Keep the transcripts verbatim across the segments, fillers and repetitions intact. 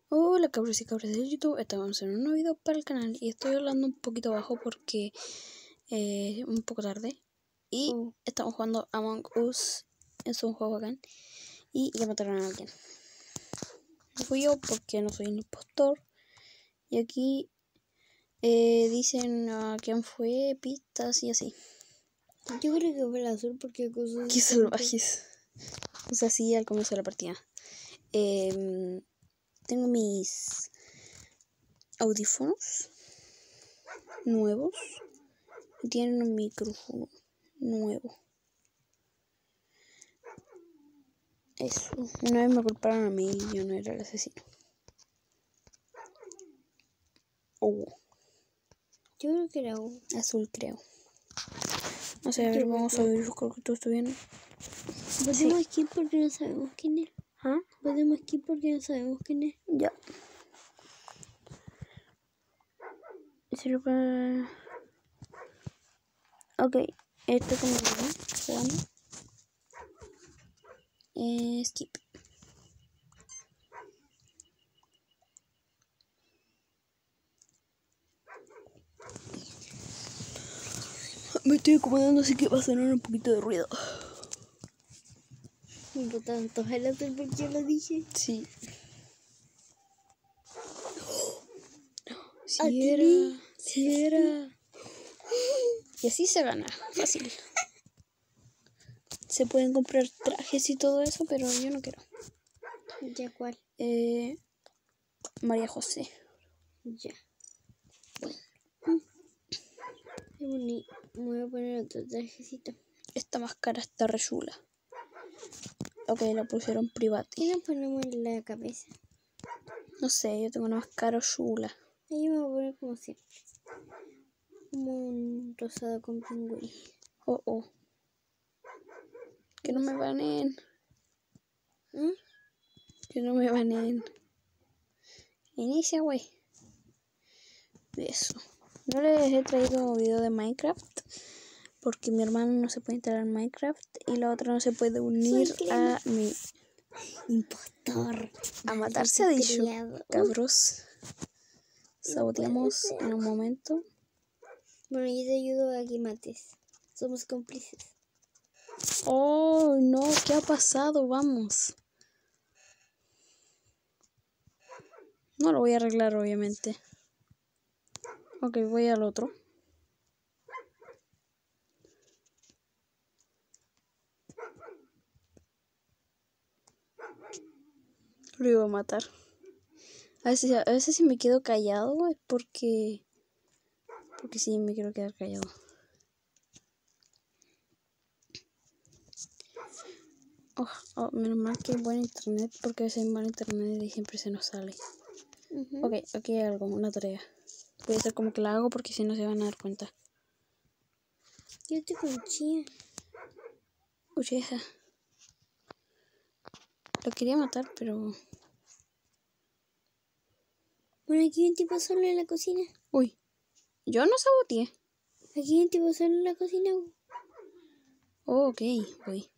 Hola cabros y cabras de YouTube, estamos en un nuevo video para el canal y estoy hablando un poquito bajo porque es eh, un poco tarde y uh. estamos jugando Among Us. Es un juego bacán y ya mataron a alguien. No fui yo porque no soy un impostor y aquí eh, dicen a quién fue, pistas y así. Yo creo que fue el azul porque cosas. Qué salvajes. O sea, sí, al comienzo de la partida. Eh, tengo mis audífonos nuevos y tienen un micrófono nuevo. Eso. Una vez me culparon a mí y yo no era el asesino. Oh. Yo creo que era un azul, creo. No sé, a ver, vamos a ver lo que tú estás viendo. Podemos skip porque no sabemos quién es. ¿Ah? Podemos skip porque no sabemos quién es. Ya. Sirve. Ok, esto como jugando. Eh, skip. Me estoy acomodando, así que va a sonar un poquito de ruido. Por tanto, el azul porque yo lo dije. Sí. Si Aquí era, si era. Y así se gana, fácil. Se pueden comprar trajes y todo eso, pero yo no quiero. ¿Ya cuál? Eh, María José. Ya. Mm. Qué bonito. Me voy a poner otro trajecito. Esta máscara está re chula. Ok, la pusieron privada. ¿Qué nos ponemos en la cabeza? No sé, yo tengo una máscara chula. Ahí me voy a poner como siempre. Como un rosado con pingüino. Oh, oh. Que no me banen. ¿Mm? Que no me banen. Inicia, güey. Eso. No les he traído video de Minecraft. Porque mi hermano no se puede instalar en Minecraft. Y la otra no se puede unir a mi... impostor. A matarse ha dicho. Cabros. Saboteamos en un momento. Bueno, yo te ayudo a que mates. Somos cómplices. Oh, no, ¿qué ha pasado? Vamos. No lo voy a arreglar, obviamente. Ok, voy al otro. Lo iba a matar. A veces, a veces si me quedo callado es porque... Porque sí, me quiero quedar callado. Oh, oh, menos mal que hay buen internet, porque a veces hay mal internet y siempre se nos sale. Uh-huh. Ok, aquí hay algo, una tarea. Voy a hacer como que la hago porque si no se van a dar cuenta. Yo te conchía. Uchija. Lo quería matar, pero... Bueno, aquí hay un tipo solo en la cocina. Uy, yo no saboteé. Aquí hay un tipo solo en la cocina. Oh, ok, voy.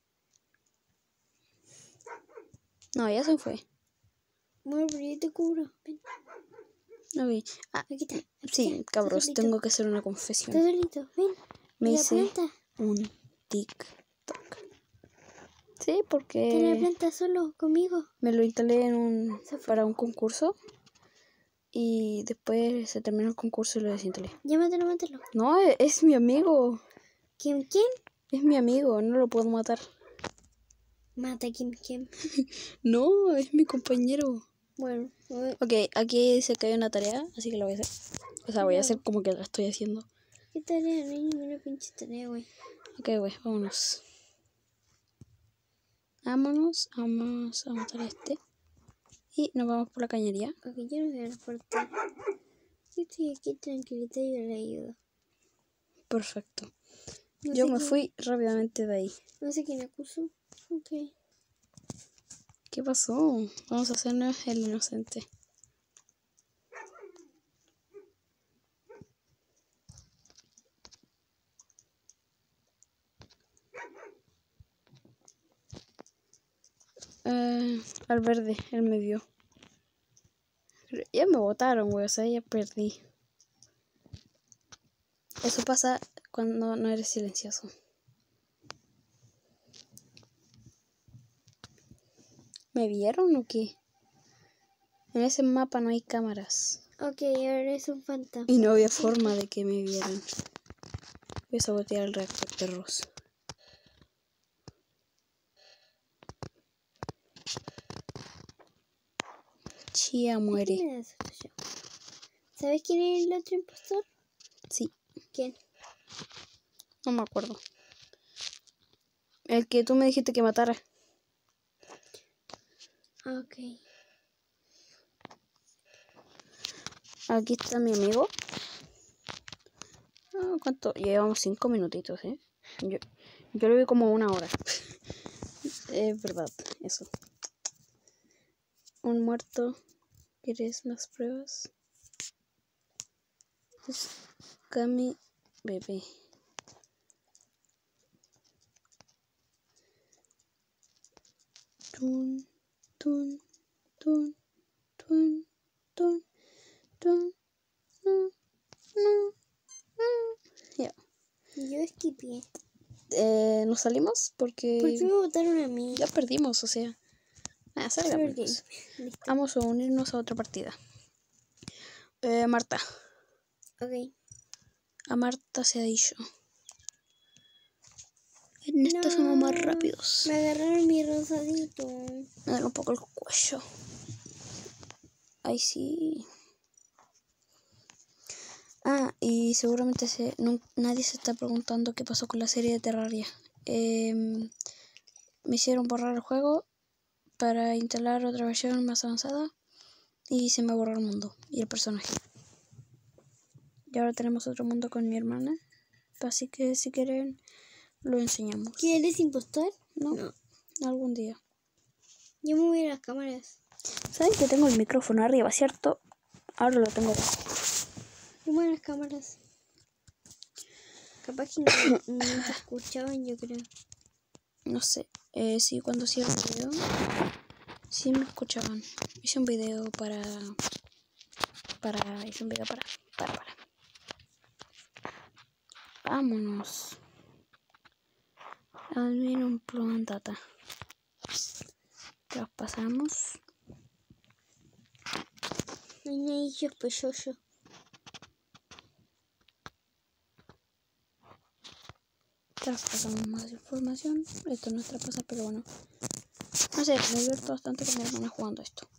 No, ya se fue. Bueno, pero yo te cubro. Ven. Ok. Ah, aquí está. Aquí sí, está. cabros, tengo que hacer una confesión. Está solito, ven. Me la hice planta. un TikTok. Sí, porque... Está la planta solo, conmigo. Me lo instalé en un... para un concurso. Y después se terminó el concurso y lo desinstalé. Ya mátalo, mátalo. No, es, es mi amigo. ¿Quién? ¿Quién? Es mi amigo, no lo puedo matar. Mata, ¿quién? ¿Quién? No, es mi compañero. Bueno. Voy. Ok, aquí dice que hay una tarea, así que lo voy a hacer. O sea, voy a hacer como que la estoy haciendo. ¿Qué tarea? No hay ninguna pinche tarea, güey. Ok, güey, vámonos. Vámonos, vamos a matar a este. Y nos vamos por la cañería. Ok, yo no voy a reportar. Yo estoy aquí tranquilita y yo le ayudo. Perfecto. No yo sé me quién, fui rápidamente de ahí. No sé quién acusó. Ok. ¿Qué pasó? Vamos a hacernos el inocente. Uh, al verde, él me vio. Ya me botaron, güey, o sea, ya perdí. Eso pasa cuando no eres silencioso. ¿Me vieron o qué? En ese mapa no hay cámaras. Ok, ahora es un fantasma. Y no había forma de que me vieran. Voy a sabotear el reactor de Ross. Chía muere. ¿Qué me das yo? ¿Sabes quién es el otro impostor? Sí, ¿Quién? no me acuerdo. El que tú me dijiste que matara. Ok. Aquí está mi amigo. Ah, ¿cuánto? Llevamos cinco minutitos, ¿eh? Yo, yo lo vi como una hora. Es verdad, eso. Un muerto. ¿Quieres más pruebas? Es Cami bebé. Tun, tun, tun, tun, tun, tun, no, no, no. Ya. Yo esquipié. Eh, ¿Nos salimos? Porque ¿Por qué me botaron a mí? ya perdimos, o sea. Ah, salgamos. Perdí. Listo. Vamos a unirnos a otra partida. Eh, Marta. Ok. A Marta se ha dicho. En esta No, somos más rápidos. Me agarraron mi rosadito. Me da un poco el cuello. Ay, sí. Ah, y seguramente se, no, nadie se está preguntando qué pasó con la serie de Terraria. Eh, me hicieron borrar el juego para instalar otra versión más avanzada y se me borró el mundo y el personaje. Y ahora tenemos otro mundo con mi hermana. Así que si quieren lo enseñamos. ¿Quién eres impostor? No, No. algún día. Yo me voy a las cámaras. ¿Saben que tengo el micrófono arriba, cierto? Ahora lo tengo abajo. Yo me voy a las cámaras. Capaz que no, no te escuchaban, yo creo. No sé. Eh, sí, cuando hacía el video, sí me escuchaban. Hice un video para... Para... Hice un video para... Para, para. Vámonos. Admin un plantata. Traspasamos. No hay nadie sospechoso. Traspasamos más información. Esto no es traspasar, pero bueno. No sé, me divierto bastante con mi hermana jugando esto.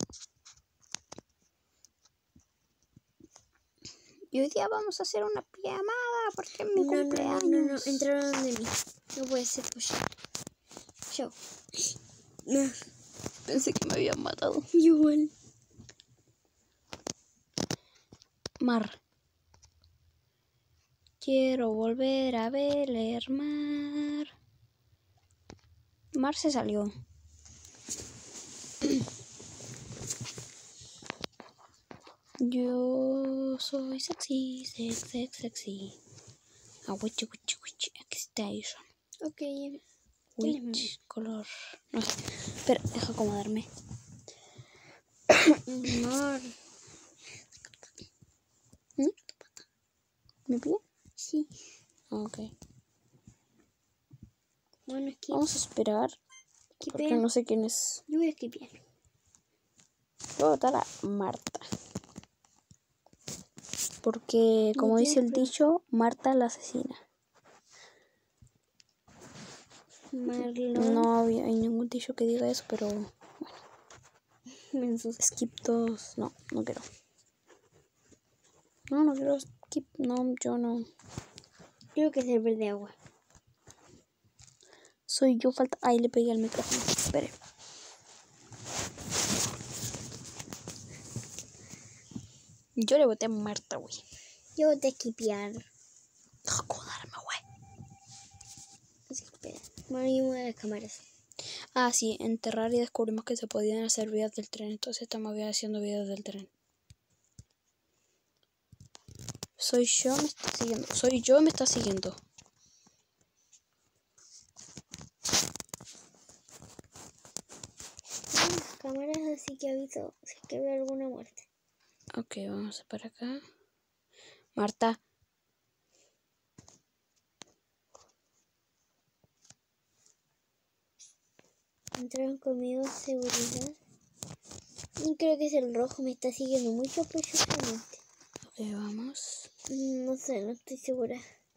Y hoy día vamos a hacer una pijamada porque es mi No, cumpleaños. no, no, no, no, entraron de mí. No puede ser posible. Yo. No. Pensé que me habían matado. Igual. Mar. Quiero volver a ver el mar. Mar se salió. Yo soy sexy, sex, sex, sexy. A witch, witch, witch, extension. Ok. Witch, color. No sé. Espera, deja acomodarme. Amor. ¿Mm? ¿Mi pie? Sí. Ok. Bueno, es que... Vamos a esperar. Porque Esquipea. no sé quién es. Yo voy a esquipear. Voy a votar a Marta. Porque, como ¿Y dice el quién es dicho, Marta la asesina. Marlon. No había, hay ningún dicho que diga eso, pero Me asusta. skip todos. No, no quiero. No, no quiero skip. No, yo no. Creo que es el verde agua. Soy yo, falta. Ahí le pegué al micrófono. Espere. Yo le voté a Marta, güey. Yo voy a esquipear. Joderme, güey. Esquipear. Bueno, yo me voy a las cámaras. Ah, sí, en Terraria descubrimos que se podían hacer videos del tren, entonces estamos haciendo videos del tren. Soy yo, me está siguiendo. Soy yo, me está siguiendo. cámaras, así que aviso si es que veo alguna muerte. Ok, vamos para acá. Marta. Entraron conmigo seguridad. Y creo que es el rojo, me está siguiendo muy sospechosamente. Ok, vamos. No sé, no estoy segura.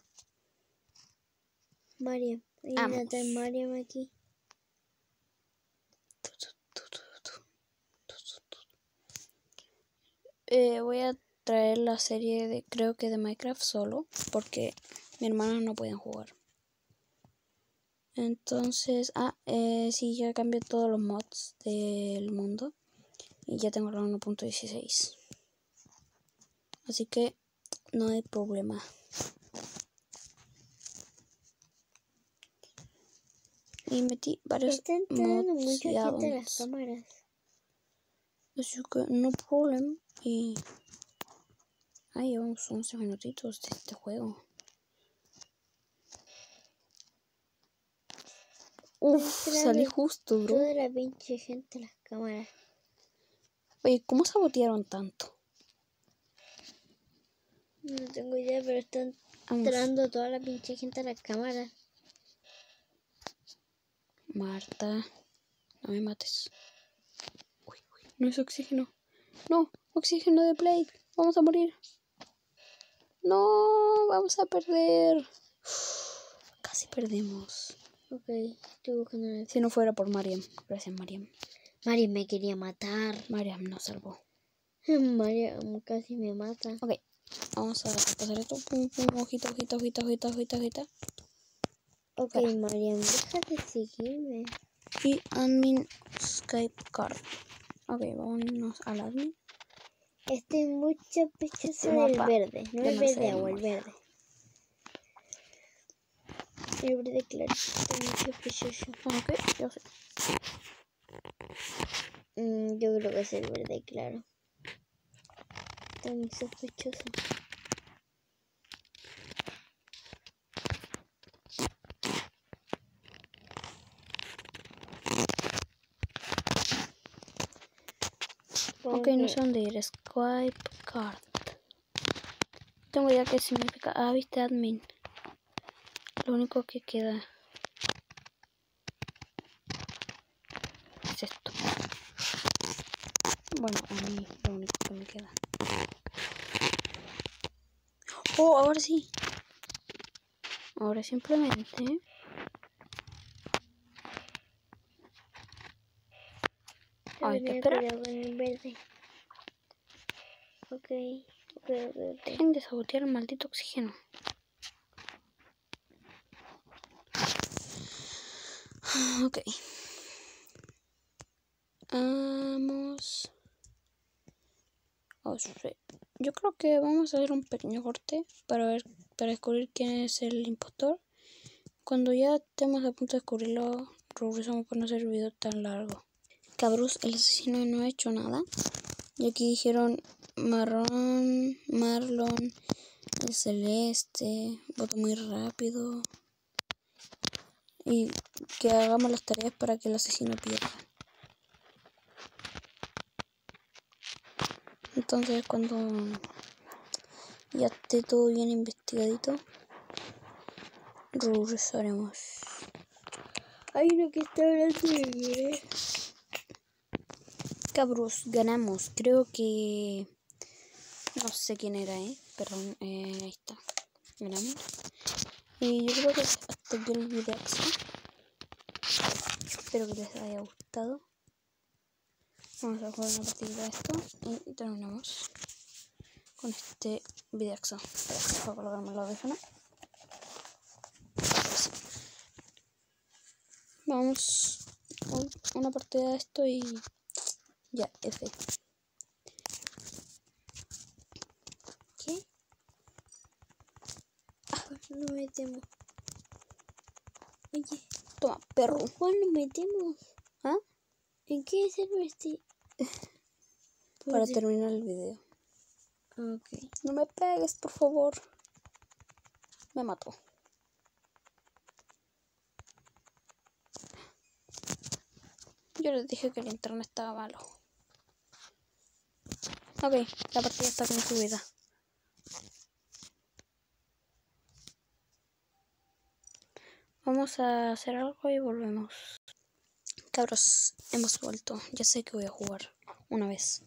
Mariam, hay Vamos. una tal Mariam aquí. Eh, voy a traer la serie de, creo que de Minecraft solo, porque mi hermana no pueden jugar. Entonces, ah, eh, sí, ya cambié todos los mods del mundo y ya tengo la uno punto dieciséis. Así que no hay problema. Y metí varios Está entrando mods mucha y gente a las add-ons. cámaras. Así que no problem. Y ahí llevamos once minutitos de este juego. Uf, salí justo, bro. Toda la pinche gente a las cámaras. Oye, ¿cómo sabotearon tanto? No tengo idea, pero están Vamos. entrando toda la pinche gente a las cámaras. Marta, no me mates. Uy, uy, no es oxígeno. No, oxígeno de Blake. Vamos a morir. No, vamos a perder. Uf, casi perdemos. Ok, estoy buscando una... Si no fuera por Mariam. Gracias, Mariam. Mariam me quería matar. Mariam nos salvó. Mariam casi me mata. Ok, vamos a pasar esto. Pum, pum, hojita, hojita, hojita, hojita, hojita, hojita. Ok, Fuera. Mariam, deja de seguirme. Y admin Skype card. Ok, vámonos al admin. Estoy muy sospechoso del Mapa verde. No de el Mercedes verde agua, el Memoria. verde. El verde claro. Estoy muy sospechoso. Ok, yo sé. Mm, yo creo que es el verde claro. Estoy muy sospechoso. Ok, no sé dónde ir. Skype card. Tengo idea qué significa. Ah, viste, admin. Lo único que queda es esto. Bueno, a mí lo único que me queda. Oh, ahora sí. Ahora simplemente. Hay que esperar. Con el verde. Ok, ok, ok, ok. Dejen de sabotear el maldito oxígeno. Ok. Vamos. Oh, yo creo que vamos a hacer un pequeño corte para ver, para descubrir quién es el impostor. Cuando ya estemos a punto de descubrirlo, regresamos por no hacer el video tan largo. Cabros, el asesino no ha hecho nada. Y aquí dijeron marrón, marlon, el celeste, voto muy rápido. Y que hagamos las tareas para que el asesino pierda. Entonces cuando ya esté todo bien investigadito, regresaremos. Hay uno que está hablando de mí. Cabros, ganamos. Creo que... No sé quién era, ¿eh? Perdón, eh, ahí está. Ganamos. Y yo creo que hasta aquí el video. Espero que les haya gustado. Vamos a jugar una partida de esto y terminamos con este video. Voy a colocarme la audífono. Vamos a una partida de esto y ya, F. ¿Qué? Ah, nos metemos. Oye, Toma, perro. ¿cuál nos metemos? ¿Ah? ¿En qué server estoy? Para terminar el video. Ok. No me pegues, por favor. Me mató. Yo les dije que el internet estaba malo. Ok, la partida está concluida. Vamos a hacer algo y volvemos. Cabros, hemos vuelto. Ya sé que voy a jugar una vez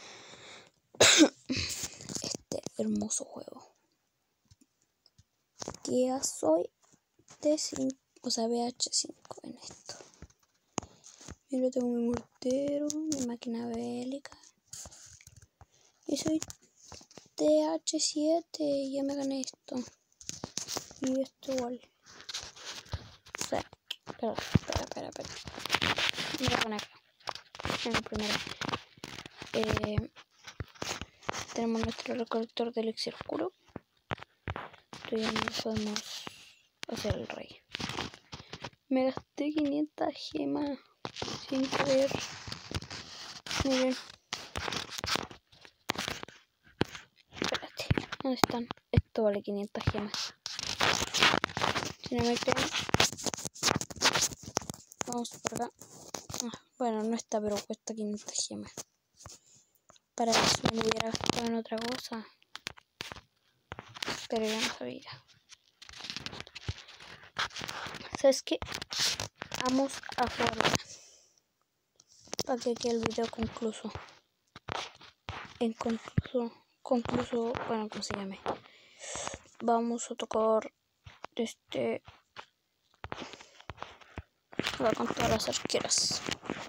este hermoso juego. Que ya soy T cinco, o sea, V H cinco en esto. Mira, tengo mi mortero, mi máquina bélica. Y soy T H siete y ya me gané esto. Y esto igual. O sea, espera, espera, espera, espera. Me voy a poner acá. En el primero. Eh, tenemos nuestro recolector de elixir oscuro. Pero ya no podemos hacer el rey. Me gasté quinientas gemas sin querer. Miren. Espérate, ¿dónde están? Esto vale quinientas gemas. Si no me creen, vamos por acá. Ah, bueno, no está, pero cuesta quinientas gemas. Para eso me lo hubiera gastado en otra cosa. Pero ya no sabía. ¿Sabes qué? Vamos a jugar para que quede el video concluso. En concluso, concluso, bueno, ¿cómo se llame? Vamos a tocar este. Va con todas las arqueras.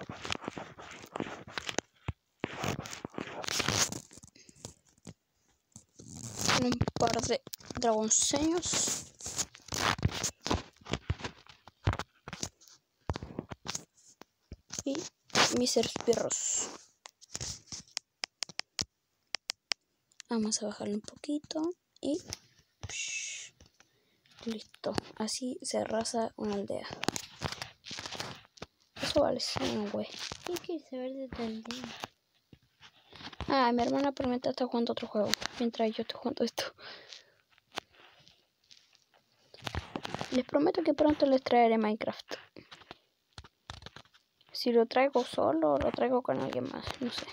Un par de dragonceños. Y mis esbirros. Vamos a bajarle un poquito y psh, listo. Así se arrasa una aldea. Eso vale cien, güey. ¿Qué quieres saber de tu aldea? Ah, mi hermana promete está jugando otro juego mientras yo estoy jugando esto. Les prometo que pronto les traeré Minecraft. Si lo traigo solo o lo traigo con alguien más, no sé.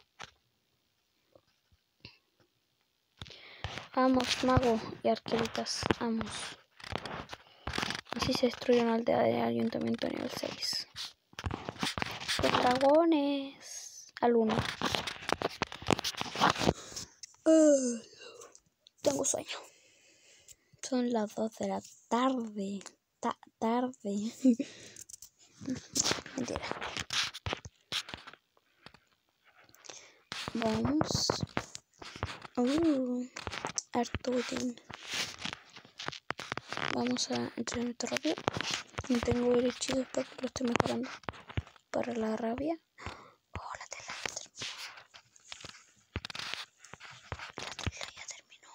Vamos, mago y arqueritas, vamos. Así se destruye una aldea de ayuntamiento nivel seis. Los dragones. Al uno. Uh, tengo sueño. Son las dos de la tarde. Ta tarde. Mentira. Vamos. Uh, Arturín. Vamos a entrenamiento rápido. No tengo hechizos porque lo estoy mejorando. Para la rabia. Oh, la tela ya terminó. La tela ya terminó.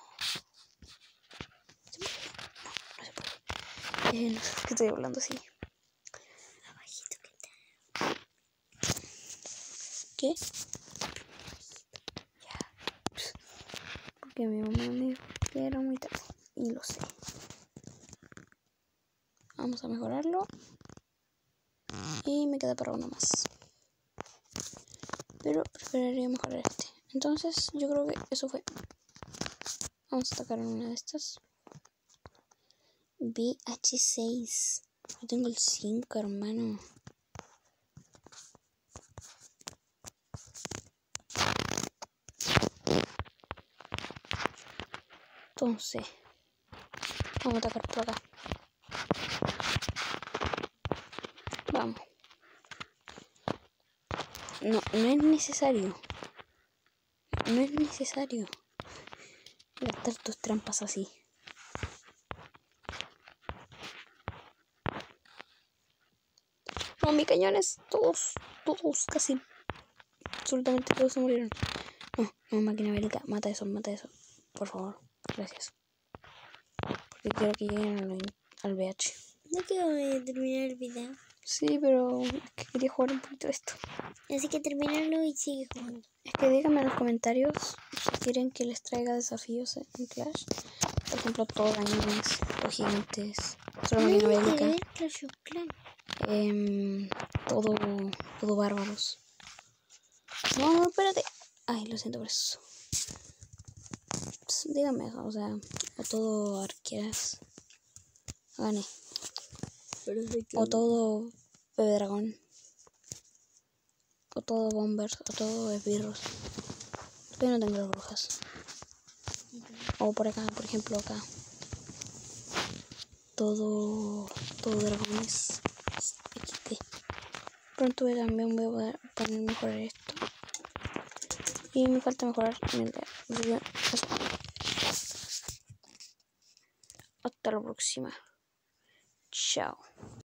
¿Se puede? No, no se puede. Eh, no sé por qué estoy hablando así. Abajito, ¿qué tal? ¿Qué? Ya. Porque mi mamá me espera muy tarde. Y lo sé. Vamos a mejorarlo. Y me queda para uno más. Pero preferiría mejorar este. Entonces yo creo que eso fue. Vamos a atacar en una de estas. V H seis. Yo tengo el cinco, hermano. Entonces, vamos a atacar por acá. Vamos. No, no es necesario. No es necesario gastar tus trampas así. No, mis cañones, todos, todos, casi, absolutamente todos se murieron. No, no, máquina bélica, mata eso, mata eso. Por favor, gracias. Porque quiero que lleguen al, al V H. No quiero terminar el video. Sí, pero es que quería jugar un poquito de esto. Así que terminarlo y sigue jugando. Es que díganme en los comentarios si quieren que les traiga desafíos en Clash. Por ejemplo, toboganes o gigantes. Solo máquina bélica. Clash of Clans. Eh, todo, todo bárbaros. No, no, espérate. Ay, lo siento por eso. Pues, dígame, o sea, o todo arqueras. Gané. O todo bebé dragón. O todo bombers. O todo esbirros. Yo no tengo las brujas. O por acá, por ejemplo, acá. Todo, todo dragones. X D. Pronto voy a también voy a poder poner mejorar esto. Y me falta mejorar en el de... Hasta la próxima. Chao.